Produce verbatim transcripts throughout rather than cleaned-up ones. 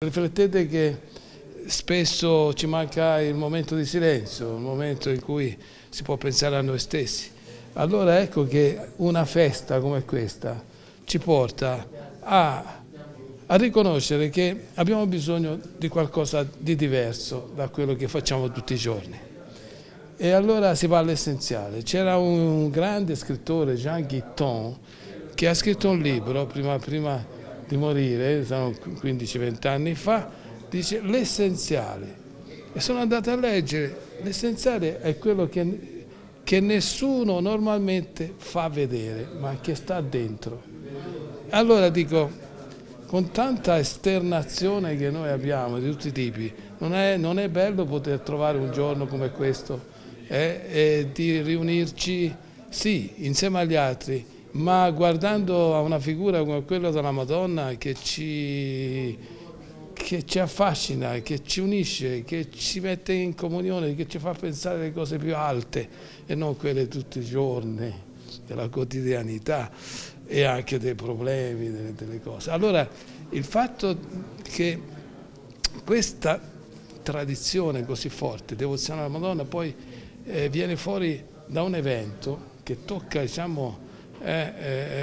Riflettete che spesso ci manca il momento di silenzio, il momento in cui si può pensare a noi stessi. Allora ecco che una festa come questa ci porta a, a riconoscere che abbiamo bisogno di qualcosa di diverso da quello che facciamo tutti i giorni. E allora si va all'essenziale. C'era un grande scrittore, Jean Guitton, che ha scritto un libro prima, prima di morire, sono quindici venti anni fa, dice l'essenziale. E sono andato a leggere, l'essenziale è quello che, che nessuno normalmente fa vedere, ma che sta dentro. Allora dico, con tanta esternazione che noi abbiamo di tutti i tipi, non è, non è bello poter trovare un giorno come questo eh, e di riunirci, sì, insieme agli altri, ma guardando a una figura come quella della Madonna che ci, che ci affascina, che ci unisce, che ci mette in comunione, che ci fa pensare alle cose più alte e non quelle tutti i giorni della quotidianità e anche dei problemi, delle, delle cose. Allora il fatto che questa tradizione così forte, devozione alla Madonna, poi eh, viene fuori da un evento che tocca, diciamo, Eh,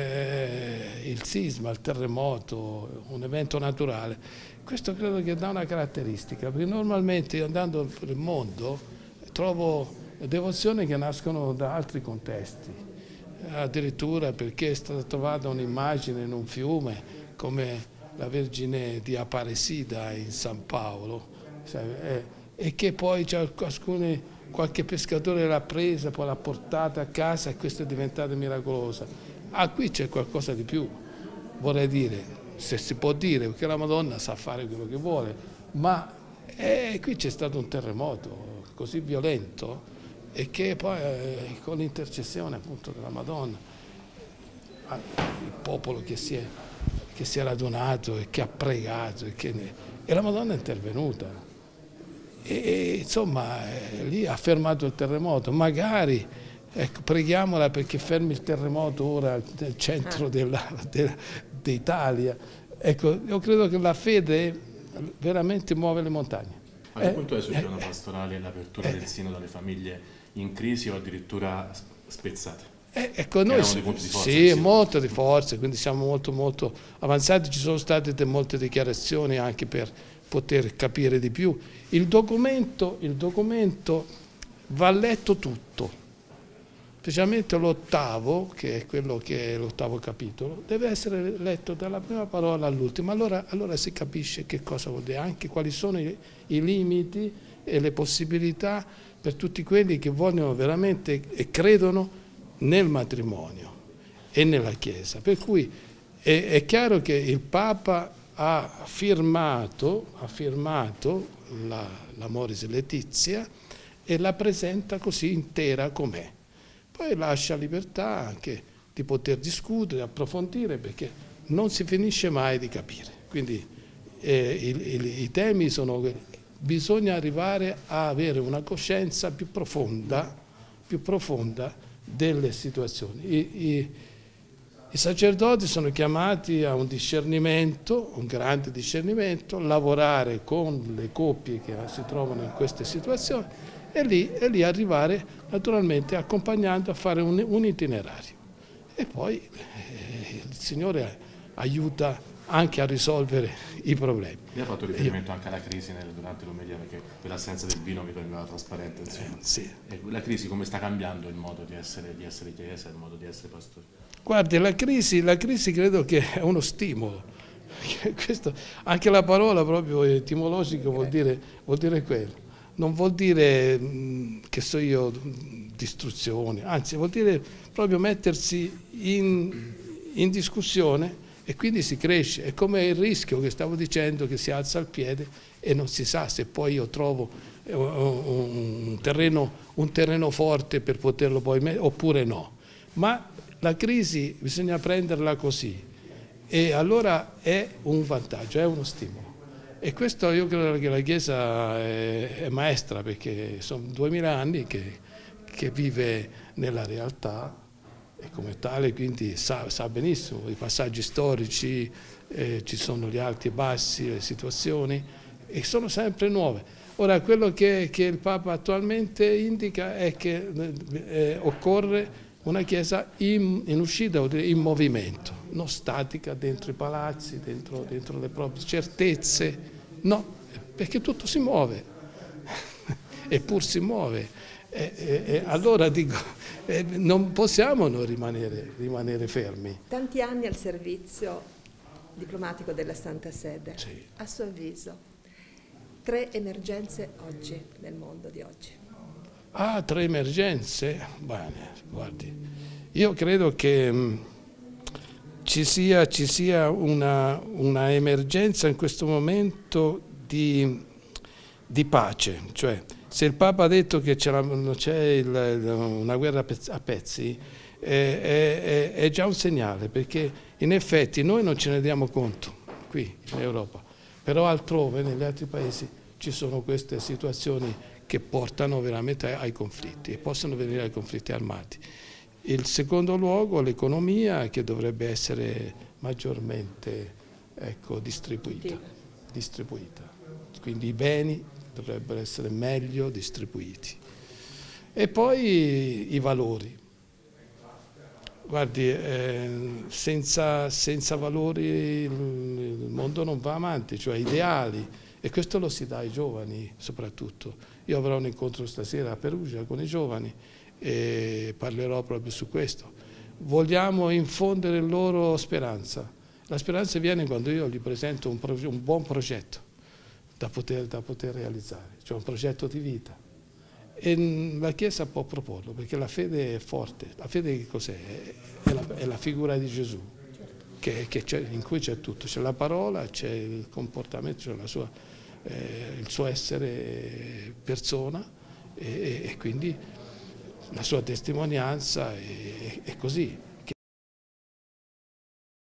eh, il sisma, il terremoto, un evento naturale. Questo credo che dà una caratteristica, perché normalmente andando per il mondo trovo devozioni che nascono da altri contesti, addirittura perché è stata trovata un'immagine in un fiume come la Vergine di Aparecida in San Paolo, eh, e che poi c'è alcuni qualche pescatore l'ha presa, poi l'ha portata a casa e questo è diventato miracolosa. Ah, qui c'è qualcosa di più, vorrei dire, se si può dire, perché la Madonna sa fare quello che vuole, ma eh, qui c'è stato un terremoto così violento e che poi eh, con l'intercessione appunto della Madonna, il popolo che si è, che si è radunato e che ha pregato e, che ne, e la Madonna è intervenuta. E insomma eh, lì ha fermato il terremoto, magari ecco, preghiamola perché fermi il terremoto ora nel centro d'Italia. Ecco, io credo che la fede veramente muove le montagne. A che eh, punto è sul piano eh, pastorale e l'apertura eh, del sinodo alle famiglie in crisi o addirittura spezzate? Eh, ecco, noi sì, sì, molto di forza, quindi siamo molto molto avanzati, ci sono state de, molte dichiarazioni anche per poter capire di più. Il documento, il documento va letto tutto, specialmente l'ottavo, che è quello che è l'ottavo capitolo, deve essere letto dalla prima parola all'ultima, allora, allora si capisce che cosa vuol dire, anche quali sono i, i limiti e le possibilità per tutti quelli che vogliono veramente e credono nel matrimonio e nella Chiesa. Per cui è, è chiaro che il Papa ha firmato, ha firmato la, l'Amoris Laetitia e la presenta così intera com'è. Poi lascia libertà anche di poter discutere, approfondire, perché non si finisce mai di capire. Quindi eh, il, il, i temi sono che bisogna arrivare a avere una coscienza più profonda, più profonda delle situazioni. I, i, I sacerdoti sono chiamati a un discernimento, un grande discernimento, lavorare con le coppie che si trovano in queste situazioni e lì, e lì arrivare naturalmente accompagnando a fare un, un itinerario. E poi eh, il Signore aiuta anche a risolvere i problemi. Lei ha fatto riferimento Io, anche alla crisi nel, durante l'omelia, perché per l'assenza del vino mi sembrava trasparente. Eh, sì. E la crisi come sta cambiando il modo di essere, di essere chiesa, il modo di essere pastori? Guardi, la crisi, la crisi credo che è uno stimolo. Questo, anche la parola proprio etimologica vuol dire, vuol dire quello. Non vuol dire, che so io, distruzione, anzi vuol dire proprio mettersi in, in discussione e quindi si cresce. È come il rischio che stavo dicendo, che si alza al piede e non si sa se poi io trovo un terreno, un terreno forte per poterlo poi mettere oppure no. Ma la crisi bisogna prenderla così e allora è un vantaggio, è uno stimolo. E questo io credo che la Chiesa è, è maestra, perché sono duemila anni che, che vive nella realtà e come tale quindi sa, sa benissimo i passaggi storici, eh, ci sono gli alti e bassi, le situazioni, e sono sempre nuove. Ora, quello che, che il Papa attualmente indica è che eh, occorre una Chiesa in, in uscita, in movimento, non statica dentro i palazzi, dentro, dentro le proprie certezze, no, perché tutto si muove, eppur si muove. E, e, e allora dico, eh, non possiamo non rimanere, rimanere fermi. Tanti anni al servizio diplomatico della Santa Sede, Sì. A suo avviso, tre emergenze oggi, nel mondo di oggi. Ah, tre emergenze? Bene, guardi, io credo che mh, ci sia, ci sia una, una emergenza in questo momento di, di pace, cioè se il Papa ha detto che c'è una guerra a pezzi, è, è, è già un segnale, perché in effetti noi non ce ne diamo conto qui in Europa, però altrove, negli altri paesi, ci sono queste situazioni che portano veramente ai conflitti e possono venire ai conflitti armati. Il secondo luogo, l'economia, che dovrebbe essere maggiormente, ecco, distribuita, distribuita, quindi i beni dovrebbero essere meglio distribuiti. E poi i valori. Guardi, eh, senza, senza valori il, il mondo non va avanti, cioè ideali, e questo lo si dà ai giovani soprattutto. Io avrò un incontro stasera a Perugia con i giovani e parlerò proprio su questo. Vogliamo infondere loro speranza. La speranza viene quando io gli presento un, un buon progetto da poter, da poter realizzare, cioè un progetto di vita. E la Chiesa può proporlo, perché la fede è forte. La fede che cos'è? È la, è la figura di Gesù, che, che in cui c'è tutto, c'è la parola, c'è il comportamento, c'è la sua, eh, il suo essere persona e, e quindi la sua testimonianza è, è così.